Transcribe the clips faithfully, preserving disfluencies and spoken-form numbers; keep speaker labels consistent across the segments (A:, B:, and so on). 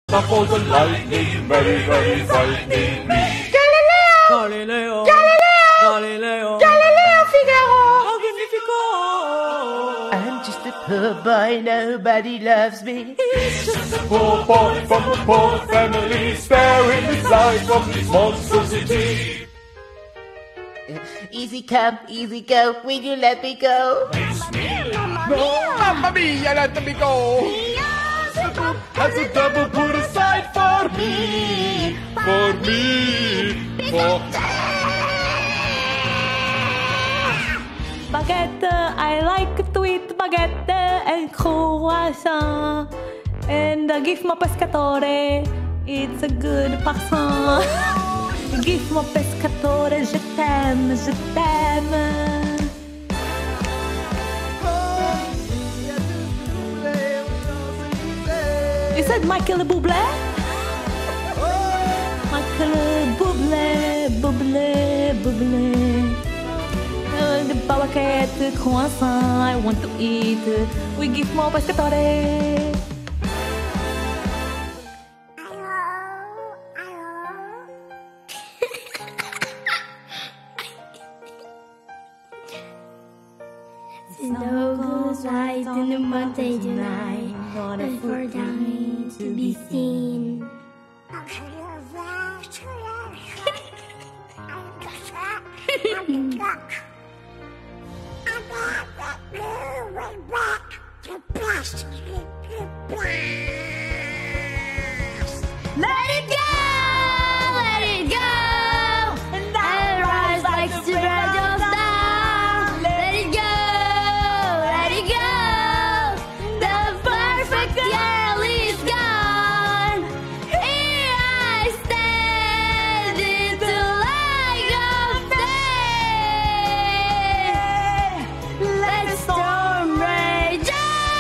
A: For the lightning, very, very frightening me.
B: Galileo!
C: Galileo!
B: Galileo!
C: Galileo!
B: Galileo Figaro!
C: Magnifico!
D: I'm just a poor boy, nobody loves me.
A: He's just a poor boy from a poor family, sparing his life from this monstrosity.
D: Easy come, easy go, will you let me go?
A: No,
B: Mamma mia, let me go!
A: has the devil put aside for me, for me, for
C: Baguette, I like to eat baguette and croissant. And uh, give my pescatore, it's a good parfum. Give my pescatore, je t'aime, je t'aime. You said Michael Bublé? Michael Bublé, Bublé, Bublé. Uh, the baguette, croissant, I want to eat. We give more pescatore.
E: Snow goes white in the mountain tonight, not a for down to be seen.
F: Let it go, let it go, and I rise like superheroes down. Let it go, let it go. The perfect girl is gone. Here I stand in the light of day. Let the storm rage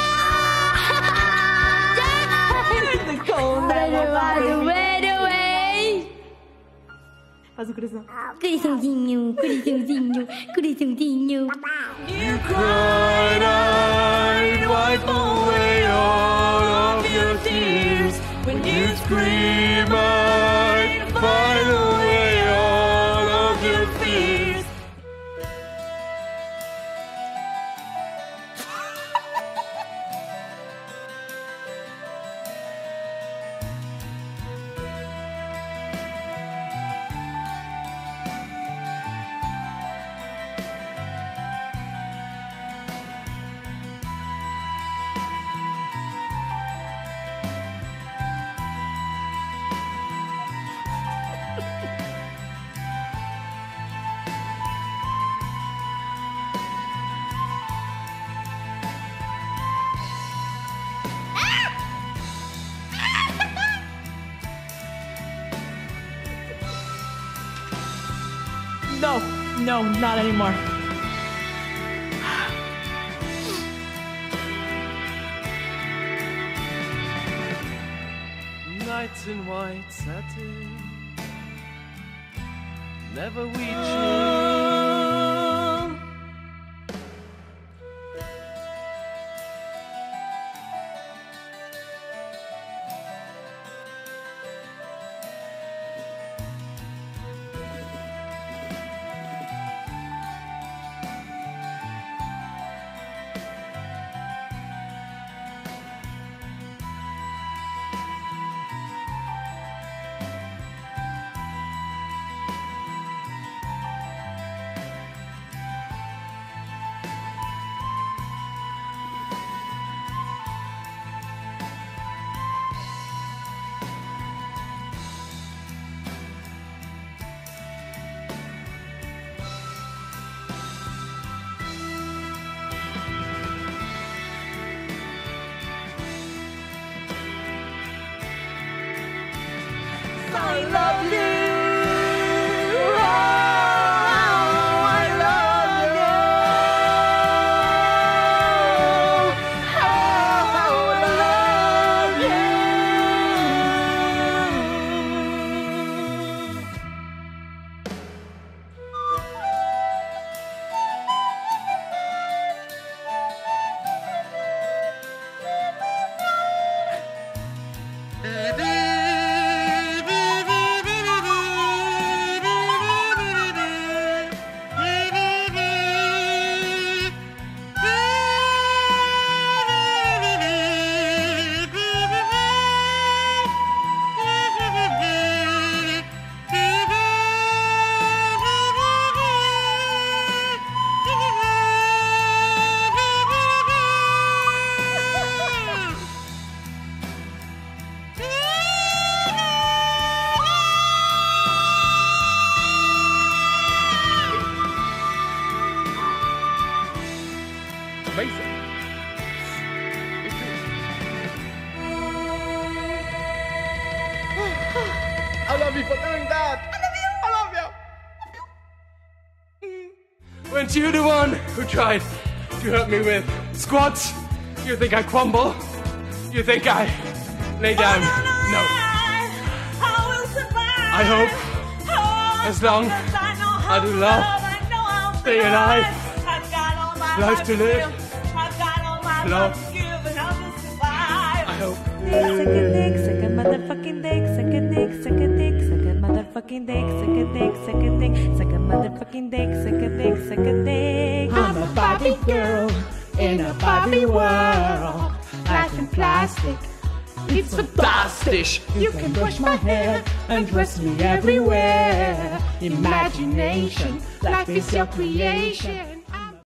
F: on.
C: The cold
F: Let it ride away, away.
C: Faz o coração.
E: Coraçãozinho, coraçãozinho, coraçãozinho.
A: You cried, I'd wipe away all of your tears. When you scream, I'd find away all of your fears.
C: No, no, not anymore.
A: Nights in white satin, never we choose.
C: I love you. Oh, I love you. Oh, I love you.
A: Baby.
B: I love you for doing that. I love you. I love you.
A: Weren't you the one who tried to hurt me with squats? You think I crumble? You think I lay down? No. I hope, as long as I do love, stay alive, life to live, love. I hope.
C: Suck a dick, suck a motherfucking dick, suck a dick, suck a dick, suck a motherfucking dick, suck a dick, suck a dick, suck a motherfucking dick, suck a dick, suck a dick.
D: I'm a Barbie girl in a Barbie world. Life in plastic, it's fantastic. You can brush my hair and dress me everywhere. Imagination, life is your creation.